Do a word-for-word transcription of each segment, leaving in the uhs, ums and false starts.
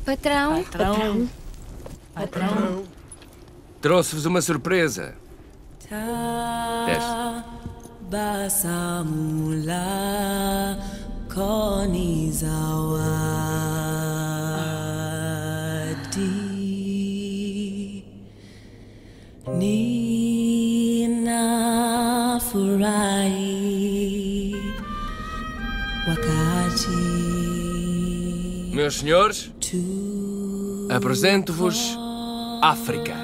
Patrão. Patrão. Patrão. Trouxe-vos uma surpresa. Desce. Nina Furai Wakati. Meus senhores, apresento-vos África.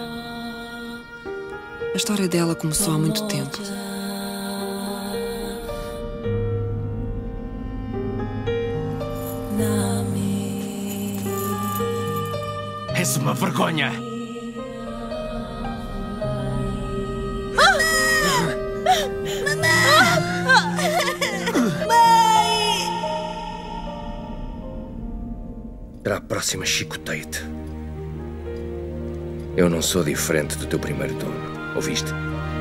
A história dela começou há muito tempo. És uma vergonha! Para a próxima, chicoteio-te. Eu não sou diferente do teu primeiro dono. Ouviste?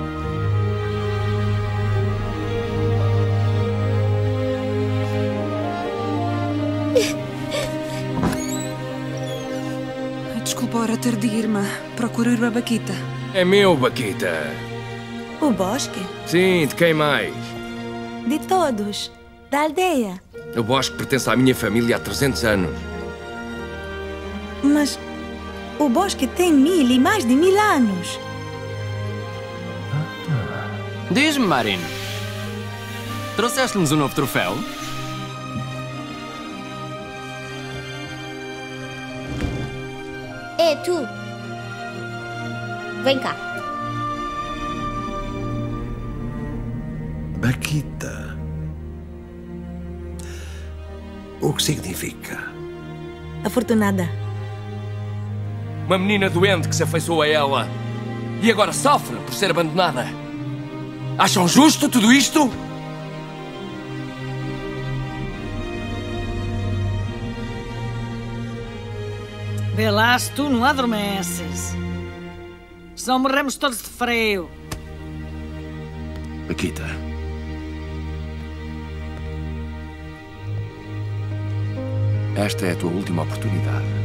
Desculpa a hora tardia, irmã. Procuro ir a Baquita. É meu, Baquita. O bosque? Sim, de quem mais? De todos. Da aldeia. O bosque pertence à minha família há trezentos anos. Mas o bosque tem mil e mais de mil anos. Diz-me, Marino. Trouxeste-nos um novo troféu? É tu. Vem cá. Baquita. O que significa? Afortunada. Uma menina doente que se afeiçoou a ela e agora sofre por ser abandonada. Acham justo tudo isto? Vê lá se tu não adormeces. Senão morremos todos de frio. Baquita. Esta é a tua última oportunidade.